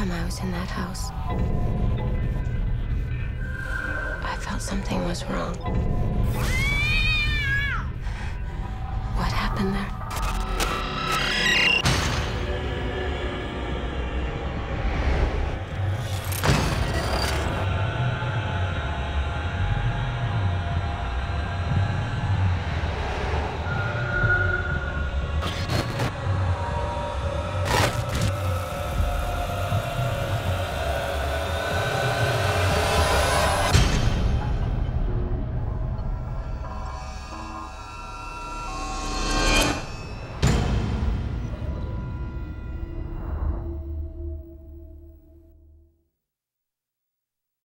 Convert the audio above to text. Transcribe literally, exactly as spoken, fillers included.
time I was in that house, I felt something was wrong. What happened there?